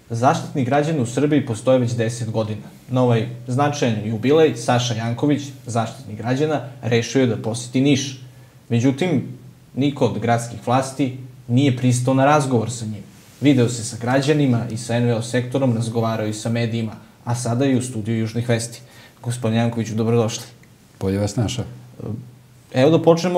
Zaštitnik građana u Srbiji postoje već 10 godina. Na ovaj značajan jubilej, Saša Janković, zaštitnik građana, rešio je da poseti Niš. Međutim, niko od gradskih vlasti nije pristao na razgovor sa njim. Video se sa građanima i sa NVO sektorom, razgovarao i sa medijima, a sada je u studiju Južnih vesti. Gospodin Jankoviću, dobrodošli. Bolje vas našao. Evo da počnemo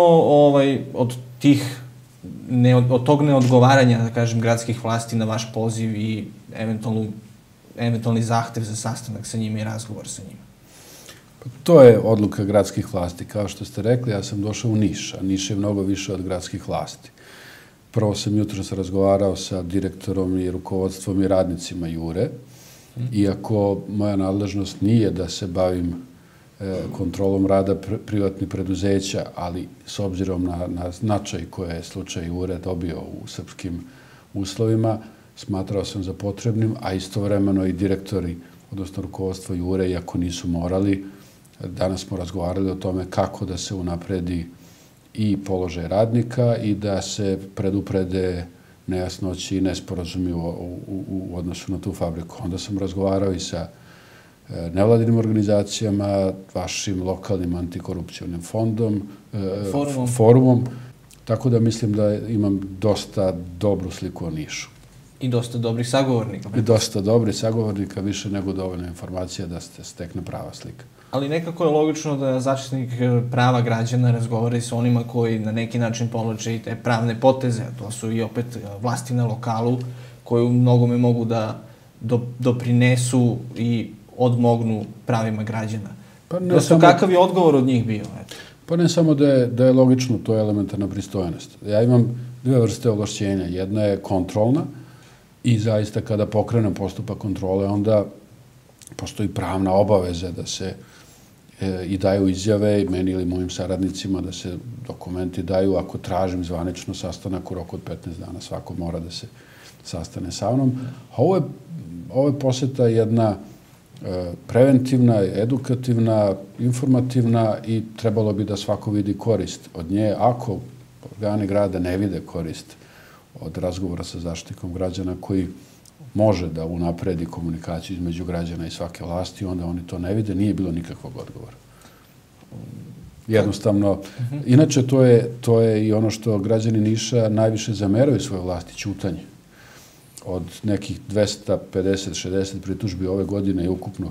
od tog neodgovaranja, da kažem, gradskih vlasti na vaš poziv i eventualni zahtev za sastanak sa njima i razgovor sa njima. To je odluka gradskih vlasti. Kao što ste rekli, ja sam došao u Niš, a Niš je mnogo više od gradskih vlasti. Prvo sam jutros razgovarao sa direktorom i rukovodstvom i radnicima Jure, iako moja nadležnost nije da se bavim kontrolom rada privatnih preduzeća, ali s obzirom na značaj koje je slučaj Jure dobio u srpskim uslovima, smatrao sam za potrebnim, a istovremeno i direktori, odnosno rukovodstvo Jure, iako nisu morali, danas smo razgovarali o tome kako da se unapredi i položaj radnika i da se preduprede nejasnoći i nesporazumi u odnosu na tu fabriku. Onda sam razgovarao i sa nevladinim organizacijama, vašim lokalnim antikorupcijnim forumom, tako da mislim da imam dosta dobru sliku o Nišu. I dosta dobrih sagovornika. I dosta dobrih sagovornika, više nego dovoljno informacija da se stekne prava slika. Ali nekako je logično da zaštitnik prava građana razgovara i sa onima koji na neki način povlače i te pravne poteze, a to su i opet vlasti na lokalu, koji u mnogome mogu da doprinesu i odmognu pravima građana. Kakav je odgovor od njih bio? Pa ne samo da je logično, to je elementarna pristojnost. Ja imam dve vrste ovlašćenja. Jedna je kontrolna i zaista kada pokrenem postupak kontrole, onda postoji pravna obaveza da se i daju izjave meni ili mojim saradnicima, da se dokumenti daju. Ako tražim zvanično sastanak u roku od 15 dana, svako mora da se sastane sa mnom. Ovo je poseta jedna preventivna, edukativna, informativna i trebalo bi da svako vidi korist od nje. Ako organi grada ne vide korist od razgovora sa zaštitnikom građana koji može da unapredi komunikaciju između građana i svake vlasti, onda oni to ne vide, nije bilo nikakvog odgovora. Jednostavno, inače to je i ono što građani Niša najviše zameraju svoje vlasti, ćutanje. Od nekih 250-60 pritužbi ove godine je ukupno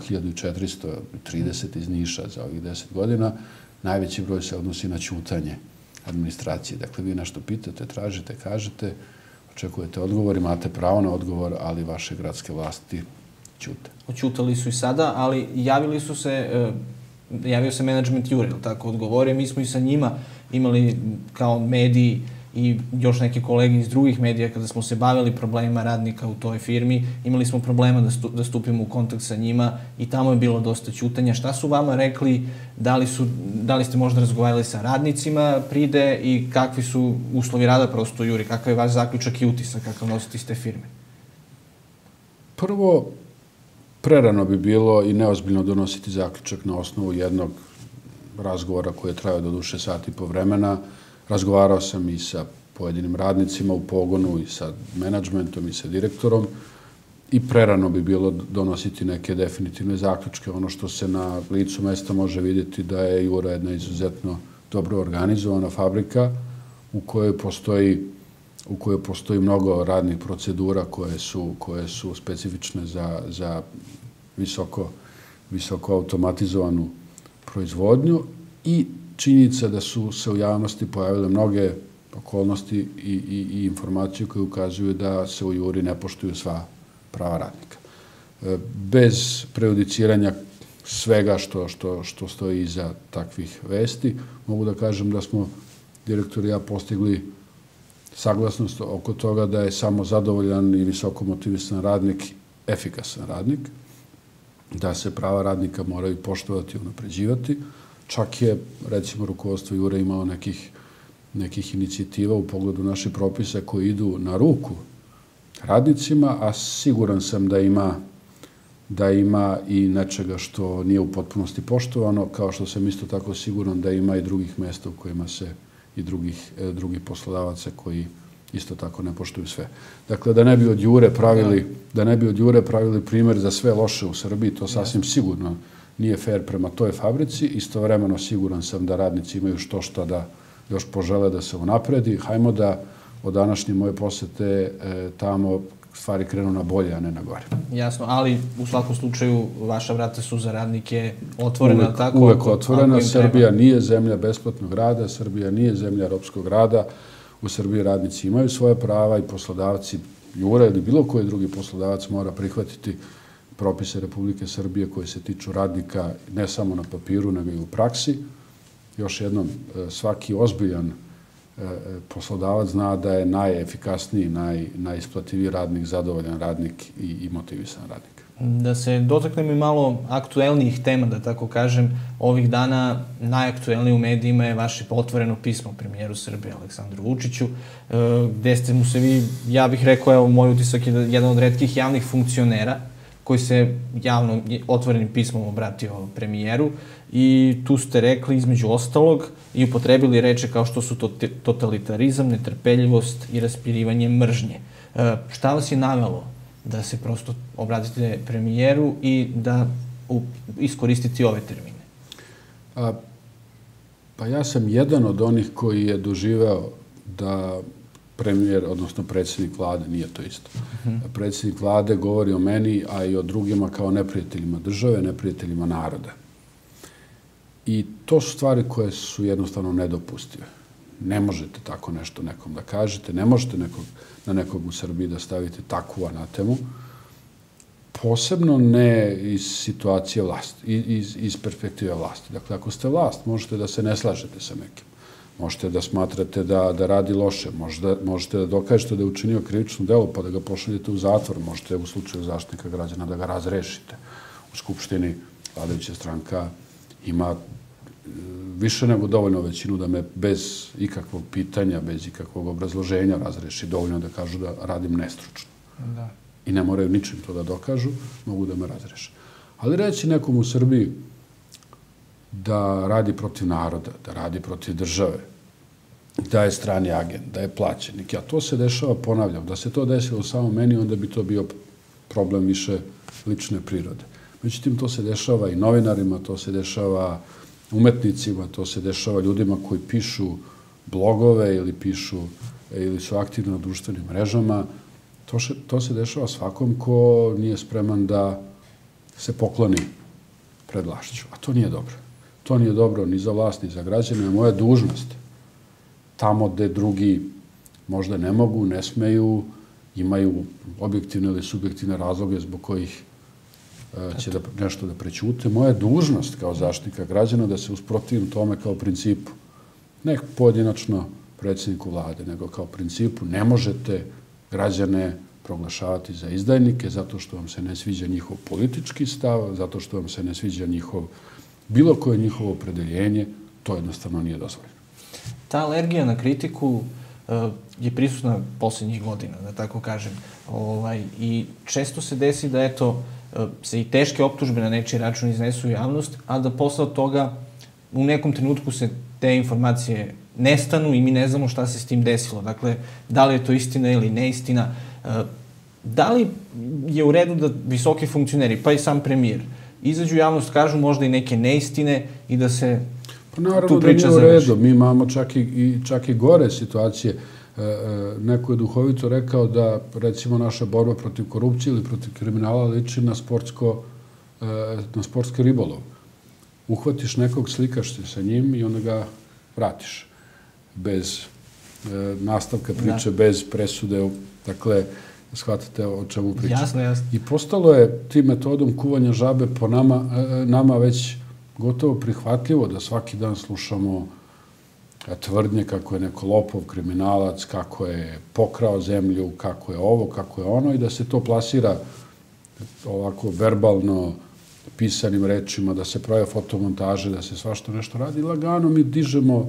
1430 iz Niša za ovih 10 godina. Najveći broj se odnosi na ćutanje administracije. Dakle, vi nešto pitate, tražite, kažete, očekujete odgovor, imate pravo na odgovor, ali vaše gradske vlasti ćute. Oćutali su i sada, ali javio se menadžment Jure, tako odgovore. Mi smo i sa njima imali kao mediji i još neke kolege iz drugih medija, kada smo se bavili problemima radnika u toj firmi, imali smo problema da stupimo u kontakt sa njima i tamo je bilo dosta ćutanja. Šta su vama rekli? Da li ste možda razgovarali sa radnicima pride i kakvi su uslovi rada prosto u Juri? Kakav je vaš zaključak i utisak kakav nosite iz te firme? Prvo, prerano bi bilo i neozbiljno donositi zaključak na osnovu jednog razgovora koji je trajao do duše sat i po vremena. Razgovarao sam i sa pojedinim radnicima u pogonu i sa menadžmentom i sa direktorom i prerano bi bilo donositi neke definitivne zaključke. Ono što se na licu mesta može vidjeti da je Jura jedna izuzetno dobro organizovana fabrika u kojoj postoji mnogo radnih procedura koje su specifične za visoko automatizovanu proizvodnju i činjenica da su se u javnosti pojavile mnoge okolnosti i informacije koje ukazuju da se u Juri ne poštuju sva prava radnika. Bez prejudiciranja svega što stoji iza takvih vesti, mogu da kažem da smo direktor i ja postigli saglasnost oko toga da je samo zadovoljan i visoko motivisan radnik efikasan radnik, da se prava radnika moraju poštovati i unapređivati. Čak je, recimo, rukovodstvo Jure imalo nekih inicijativa u pogledu naših propisa koji idu na ruku radnicima, a siguran sam da ima i nečega što nije u potpunosti poštovano, kao što sam isto tako siguran da ima i drugih mesta u kojima se i drugih poslodavaca koji isto tako ne poštuju sve. Dakle, da ne bi od Jure pravili primjer za sve loše u Srbiji, to sasvim sigurno nije fair prema toj fabrici. Istovremeno siguran sam da radnici imaju što da još požele da se unapredi. Hajmo da od današnje moje posete tamo stvari krenu na bolje, a ne na gore. Jasno, ali u svakom slučaju vaša vrata su za radnike otvorena. Uvek otvorena. Srbija nije zemlja besplatnog rada, Srbija nije zemlja ropskog rada. U Srbiji radnici imaju svoje prava i poslodavci, Jure ili bilo koji drugi poslodavac mora prihvatiti propise Republike Srbije koje se tiču radnika ne samo na papiru, nego i u praksi. Još jednom, svaki ozbiljan poslodavac zna da je najefikasniji, najisplativiji radnik, zadovoljan radnik i motivisan radnik. Da se dotaknem i malo aktuelnijih tema, da tako kažem. Ovih dana najaktuelnije u medijima je vaše otvoreno pismo premijeru Srbije Aleksandru Vučiću, gde ste mu se vi, ja bih rekao, evo, moj utisak je jedan od retkih javnih funkcionera koji se javno otvorenim pismom obratio premijeru i tu ste rekli, između ostalog, i upotrebili reče kao što su totalitarizam, netrpeljivost i raspirivanje mržnje. Šta vas je navelo da se prosto obratite premijeru i da iskoristite ove termine? Pa ja sam jedan od onih koji je doživeo da premijer, odnosno predsjednik vlade, nije to isto. Predsjednik vlade govori o meni, a i o drugima kao neprijateljima države, neprijateljima naroda. I to su stvari koje su jednostavno nedopustive. Ne možete tako nešto nekom da kažete, ne možete na nekog u Srbiji da stavite takvu anatemu, posebno ne iz situacije vlasti, iz perspektive vlasti. Dakle, ako ste vlast, možete da se ne slažete sa nekim. Možete da smatrate da radi loše, možete da dokažete da je učinio krivično delo pa da ga pošaljete u zatvor, možete u slučaju Zaštitnika građana da ga razrešite. U Skupštini vladajuća stranka ima više nego dovoljno većinu da me bez ikakvog pitanja, bez ikakvog obrazloženja razreši, dovoljno da kažu da radim nestručno. I ne moraju ničim to da dokažu, mogu da me razreše. Ali reći nekom u Srbiji da radi protiv naroda, da radi protiv države, da je strani agent, da je plaćenik. Ja, to se dešava, ponavljam, da se to desilo samo meni, onda bi to bio problem više lične prirode. Međutim, to se dešava i novinarima, to se dešava umetnicima, to se dešava ljudima koji pišu blogove ili su aktivni na društvenim mrežama. To se dešava svakom ko nije spreman da se pokloni pred vlašću. A to nije dobro. To nije dobro ni za vlast, ni za građane. Moja dužnost, tamo gde drugi možda ne mogu, ne smeju, imaju objektivne ili subjektivne razloge zbog kojih će nešto da prećute. Moja dužnost kao zaštitnika građana da se usprotivim tome kao principu. Ne pojedinačno predsjedniku vlade, nego kao principu. Ne možete građane proglašavati za izdajnike zato što vam se ne sviđa njihov politički stav, zato što vam se ne sviđa bilo koje njihovo opredeljenje, to jednostavno nije dozvoljeno. Ta alergija na kritiku je prisutna posljednjih godina, da tako kažem. I često se desi da, se i teške optužbe na nečiji račun iznesu u javnost, a da posle toga u nekom trenutku se te informacije nestanu i mi ne znamo šta se s tim desilo. Dakle, da li je to istina ili neistina. Da li je u redu da visoki funkcioneri, pa i sam premijer, izađu u javnost, kažu možda i neke neistine i da se tu priča završi? Naravno da nije u redu. Mi imamo čak i gore situacije. Neko je duhovito rekao da, recimo, naša borba protiv korupcije ili protiv kriminala liči na sportski ribolov. Uhvatiš nekog, slikaš se sa njim i onda ga vratiš. Bez nastavka priče, bez presude. Dakle, shvatate o čemu pričam. Jasno, jasno. I postalo je tim metodom kuvanja žabe po nama već gotovo prihvatljivo da svaki dan slušamo tvrdnje kako je neko lopov, kriminalac, kako je pokrao zemlju, kako je ovo, kako je ono i da se to plasira ovako verbalno pisanim rečima, da se prave fotomontaže, da se svašta nešto radi. Lagano mi dižemo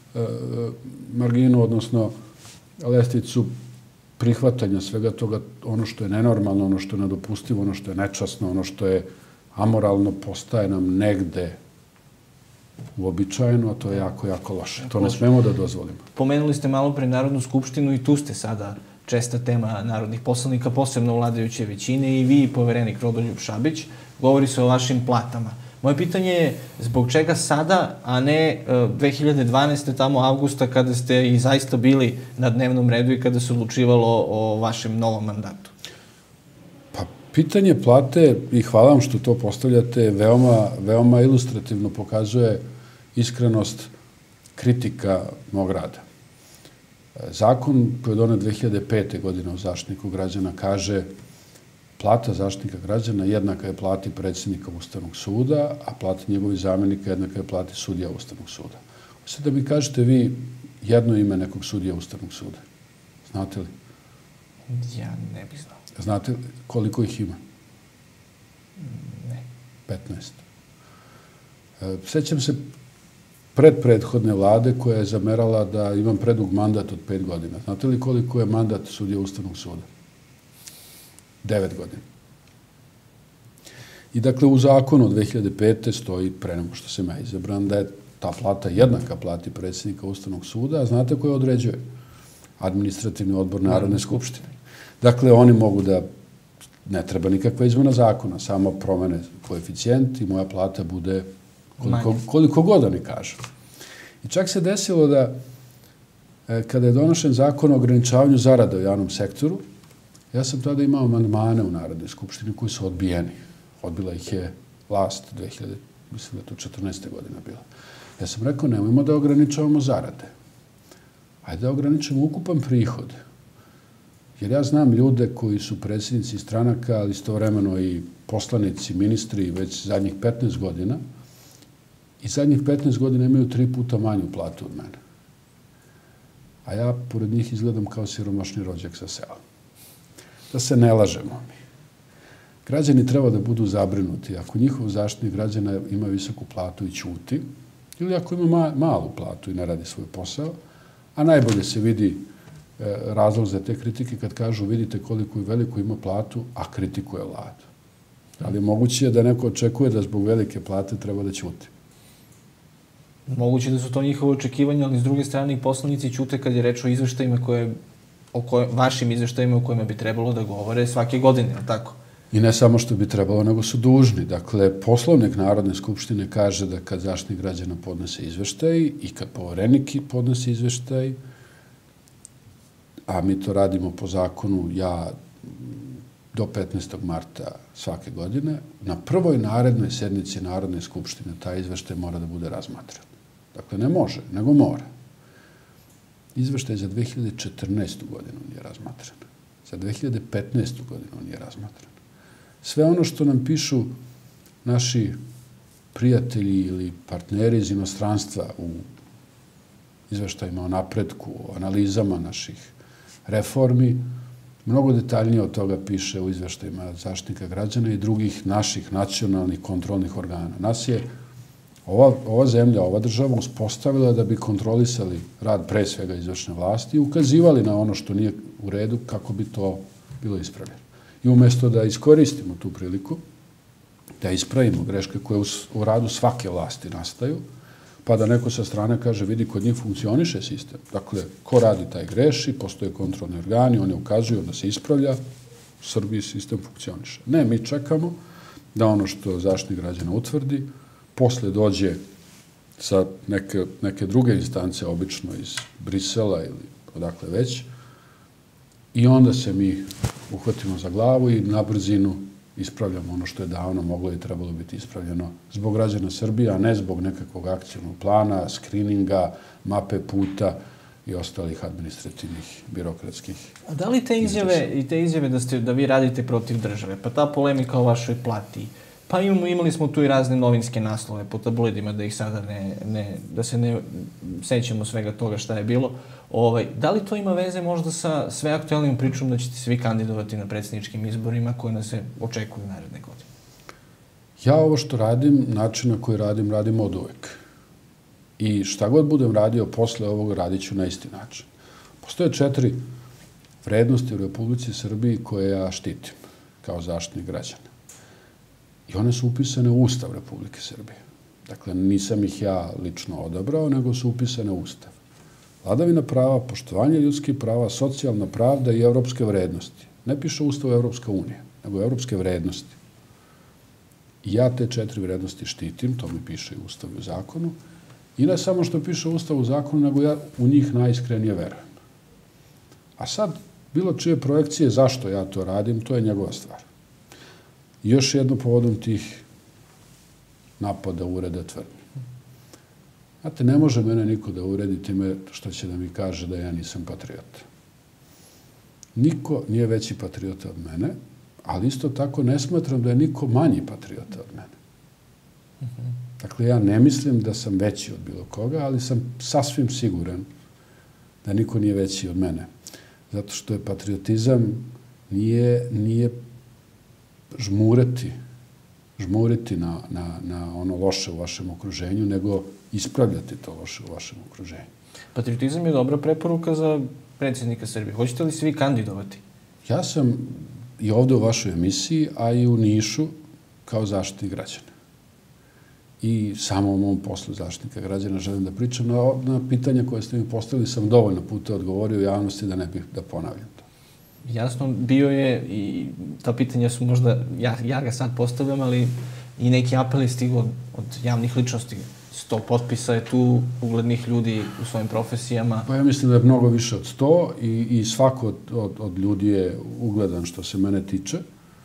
marginu, odnosno lestvicu prihvatanja svega toga, ono što je nenormalno, ono što je nedopustivo, ono što je nečasno, ono što je amoralno, postaje nam negde uobičajeno, a to je jako, jako loše. To ne smemo da dozvolimo. Pomenuli ste malo pre Narodnu skupštinu i tu ste sada česta tema narodnih poslanika, posebno vladajuće većine, i vi i poverenik Rodoljub Šabić. Govori se o vašim platama. Moje pitanje je zbog čega sada, a ne 2012. tamo avgusta, kada ste i zaista bili na dnevnom redu i kada se odlučivalo o vašem novom mandatu? Pa, pitanje plate, i hvala vam što to postavljate, veoma ilustrativno pokazuje iskrenost kritika mog rada. Zakon koji je donet 2005. godine o Zaštitniku građana kaže plata Zaštitnika građana jednaka je plati predsjednika Ustavnog suda, a plata njegovih zamjenika jednaka je plati sudija Ustavnog suda. Sad da mi kažete vi jedno ime nekog sudija Ustavnog suda. Znate li? Ja ne bih znao. Znate li koliko ih ima? Ne. 15. Sećam se prethodne vlade koja je zamerala da imam predug mandat od 5 godina. Znate li koliko je mandat sudija Ustavnog suda? 9 godina. I dakle, u zakonu od 2005. stoji, pre nego što sam ja izabran, da je ta plata jednaka plati predsjednika Ustavnog suda, a znate ko je određuje? Administrativni odbor Narodne skupštine. Dakle, oni mogu da ne treba nikakva izmena zakona, samo promene koeficijent i moja plata bude koliko god oni kažu. I čak se desilo da kada je donošen zakon o ograničavanju zarada u javnom sektoru, ja sam tada imao amandmane u Narodnoj skupštini koji su odbijeni. Odbila ih je vlast 2000, mislim da to 14. godina bila. Ja sam rekao, nemojmo da ograničavamo zarade. Hajde da ograničimo ukupan prihod. Jer ja znam ljude koji su predsjednici stranaka, ali istovremeno i poslanici, ministri već zadnjih 15 godina i zadnjih 15 godina imaju 3 puta manju platu od mene. A ja pored njih izgledam kao siromašni rođak sa sela. Da se ne lažemo mi. Građani treba da budu zabrinuti. Ako njihov zaštitnik građana ima visoku platu i ćuti, ili ako ima malu platu i ne radi svoj posao, a najbolje se vidi razlog za te kritike kad kažu vidite koliko i veliku ima platu, a kritikuje vladu. Ali moguće je da neko očekuje da zbog velike plate treba da ćuti. Moguće da su to njihove očekivanja, ali s druge strane i poslanici ćute kad je reč o izveštajima vašim izveštajima o kojima bi trebalo da govore svake godine, je li tako? I ne samo što bi trebalo, nego su dužni. Dakle, Poslovnik Narodne skupštine kaže da kad Zaštitnik građana podnese izveštaj i kad poverenik podnese izveštaj, a mi to radimo po zakonu, ja do 15. marta svake godine, na prvoj narednoj sednici Narodne skupštine taj izveštaj mora da bude razmatran. Dakle, ne može, nego mora. Izveštaj za 2014. godinu nije razmatran. Za 2015. godinu nije razmatran. Sve ono što nam pišu naši prijatelji ili partneri iz inostranstva u izveštajima o napretku, o analizama naših reformi, mnogo detaljnije od toga piše u izveštajima Zaštitnika građana i drugih naših nacionalnih kontrolnih organa. Nas je ova zemlja, ova država uspostavila da bi kontrolisali rad pre svega izvršne vlasti i ukazivali na ono što nije u redu kako bi to bilo ispravljeno. I umjesto da iskoristimo tu priliku, da ispravimo greške koje u radu svake vlasti nastaju, pa da neko sa strane kaže, vidi, kod njih funkcioniše sistem. Dakle, ko radi taj greši, postoje kontrolni organi, oni ukazuju da se ispravlja, u Srbiji sistem funkcioniše. Ne, mi čekamo da ono što Zaštitnik građana utvrdi, posle dođe sa neke druge instance, obično iz Brisela ili odakle već, i onda se mi uhvatimo za glavu i na brzinu ispravljamo ono što je davno moglo i trebalo biti ispravljeno zbog građana Srbije, a ne zbog nekakvog akcijnog plana, skrininga, mape puta i ostalih administrativnih, birokratskih. A da li te izjave da vi radite protiv države, pa ta polemika o vašoj plati, pa imali smo tu i razne novinske naslove po tabloidima, da ih sada da se ne sećamo svega toga šta je bilo. Da li to ima veze možda sa sve aktualnim pričom da ćete svi kandidovati na predsjedničkim izborima koje nas se očekuju naredne godine? Ja ovo što radim, način na koji radim od uvek. I šta god budem radio posle ovog, radit ću na isti način. Postoje 4 vrednosti u Republici Srbiji koje ja štitim kao zaštitnik građana. I one su upisane u Ustav Republike Srbije. Dakle, nisam ih ja lično odabrao, nego su upisane u Ustav. Vladavina prava, poštovanje ljudskih prava, socijalna pravda i evropske vrednosti. Ne piše u Ustavu Evropska unija, nego evropske vrednosti. I ja te 4 vrednosti štitim, to mi piše i u Ustavu i u zakonu. I ne samo što piše u Ustavu i zakonu, nego ja u njih najiskrenije verujem. A sad, bilo čije projekcije zašto ja to radim, to je njegova stvar. Još jedno povodom tih napada, ureda, tvrdnje. Znate, ne može mene niko da uredi time što će da mi kaže da ja nisam patriota. Niko nije veći patriota od mene, ali isto tako ne smatram da je niko manji patriota od mene. Dakle, ja ne mislim da sam veći od bilo koga, ali sam sasvim siguran da niko nije veći od mene. Zato što je patriotizam nije žmuriti na ono loše u vašem okruženju, nego ispravljati to loše u vašem okruženju. Patriotizam je dobra preporuka za predsjednika Srbije. Hoćete li svi kandidovati? Ja sam i ovde u vašoj emisiji, a i u Nišu kao zaštitnik građana. I samo o mom poslu zaštitnika građana želim da pričam. Na pitanja koje ste mi postavili sam dovoljno puta odgovorio u javnosti da ne bih da ponavljam to. Jasno, bio je i ta pitanja su možda, ja ga sad postavljam, ali i neki apeli stigu od javnih ličnosti. 100 potpisa je tu, uglednih ljudi u svojim profesijama. Pa ja mislim da je mnogo više od 100 i svako od ljudi je ugledan što se mene tiče.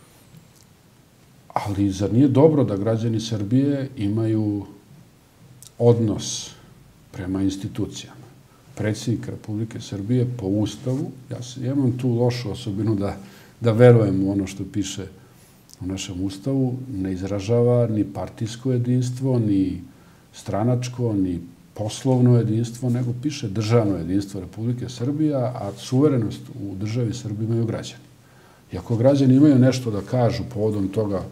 Ali zar nije dobro da građani Srbije imaju odnos prema institucijama? Predsjednik Republike Srbije po Ustavu, ja imam tu lošu osobinu da verujem u ono što piše u našem Ustavu, ne izražava ni partijsko jedinstvo, ni stranačko, ni poslovno jedinstvo, nego piše državno jedinstvo Republike Srbije, a suverenost u državi Srbije imaju građani. I ako građani imaju nešto da kažu povodom toga,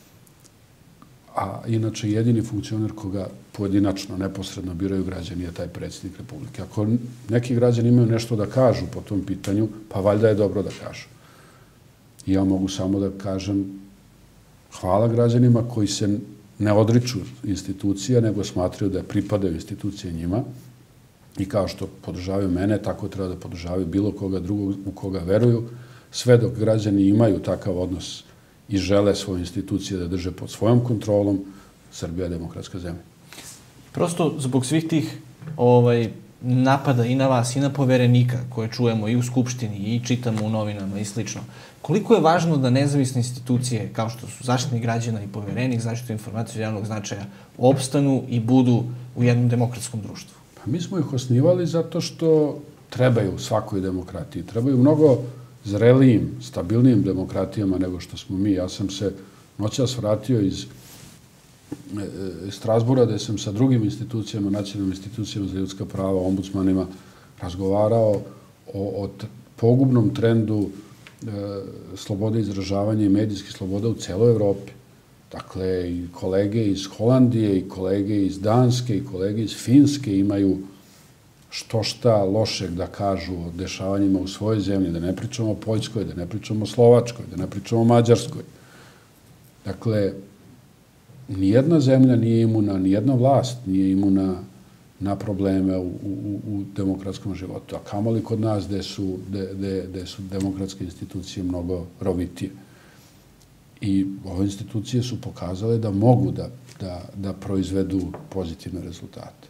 a inače jedini funkcioner koga pojedinačno, neposredno biraju građani je taj predsjednik Republike. Ako neki građani imaju nešto da kažu po tom pitanju, pa valjda je dobro da kažu. I ja mogu samo da kažem hvala građanima koji se ne odriču institucija, nego smatraju da pripadaju institucije njima i kao što podržavaju mene, tako treba da podržavaju bilo koga drugog u koga veruju, sve dok građani imaju takav odnos i žele svoje institucije da drže pod svojom kontrolom, Srbija je demokratska zemlja. Prosto zbog svih tih napada i na vas i na poverenika koje čujemo i u Skupštini i čitamo u novinama i slično, koliko je važno da nezavisne institucije kao što su Zaštitnik građana i Poverenik zaštitu informacija od javnog značaja opstanu i budu u jednom demokratskom društvu? Pa mi smo ih osnivali zato što trebaju svakoj demokratiji. Trebaju mnogo zrelijim, stabilnijim demokratijama nego što smo mi. Ja sam se noćas vratio iz Strasbura, gde sam sa drugim institucijama, nacionalnim institucijama za ljudska prava, ombudsmanima, razgovarao o pogubnom trendu slobode izražavanja i medijskih sloboda u celoj Evropi. Dakle, i kolege iz Holandije, i kolege iz Danske, i kolege iz Finske imaju što šta lošeg da kažu o dešavanjima u svojoj zemlji, da ne pričamo o Poljskoj, da ne pričamo o Slovačkoj, da ne pričamo o Mađarskoj. Dakle, nijedna zemlja nije imuna, nijedna vlast nije imuna na probleme u demokratskom životu. A kamoli kod nas gde su demokratske institucije mnogo rovitije. I ove institucije su pokazale da mogu da proizvedu pozitivne rezultate.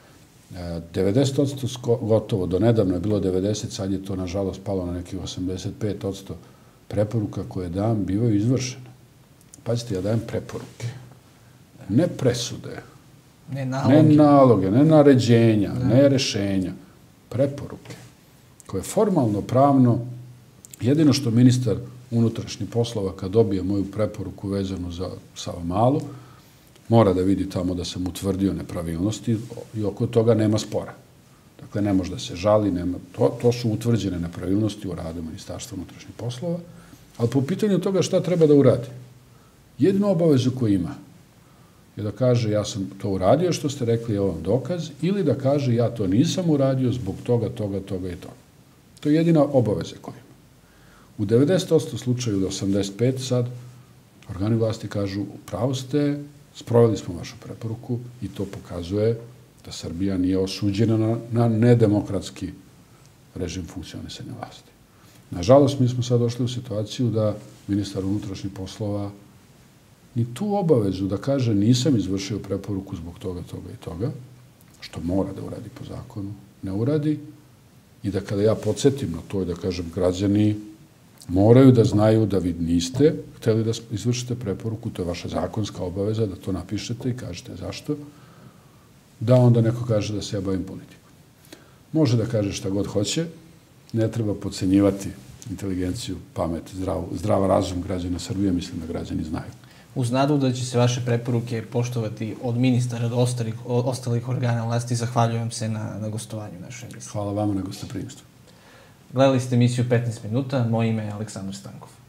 90% gotovo, do nedavno je bilo 90%, sad je to nažalost palo na nekih 85% preporuka koje dam, bivaju izvršene. Pazite, ja dajem preporuke. Ne presude, ne naloge, ne naređenja, ne rešenja. Preporuke koje formalno, pravno, jedino što ministar unutrašnjih poslova kad dobije moju preporuku vezanu za Savamalu, mora da vidi tamo da sam utvrdio nepravilnosti i oko toga nema spora. Dakle, ne može da se žali, to su utvrđene nepravilnosti u radu Ministarstva unutrašnjih poslova, ali po pitanju toga šta treba da uradi. Jednu obavezu koju ima je da kaže ja sam to uradio što ste rekli, evo vam dokaz, ili da kaže ja to nisam uradio zbog toga, toga, toga i toga. To je jedina obaveza koju ima. U 90% slučaju, do 85% sad, organi vlasti kažu, upravo ste, Sproveli smo vašu preporuku i to pokazuje da Srbija nije osuđena na nedemokratski režim funkcionisanja vlasti. Nažalost, mi smo sad došli u situaciju da ministar unutrašnjih poslova ni tu obavezu da kaže nisam izvršio preporuku zbog toga, toga i toga, što mora da uradi po zakonu, ne uradi, i da kada ja podsjetim na to i da kažem građani moraju da znaju da vi niste hteli da izvršite preporuku, to je vaša zakonska obaveza, da to napišete i kažete zašto, da onda neko kaže da se ja bavim politikom. Može da kaže šta god hoće, ne treba podcenjivati inteligenciju, pamet, zdrav razum građana Srbije, mislim da građani znaju. Uz nadu da će se vaše preporuke poštovati od ministara do ostalih organa vlasti, zahvaljujem se na gostovanju našoj emisiji. Hvala vama na gostoprimstvu. Gledali ste emisiju 15 minuta, moje ime je Aleksandar Stankov.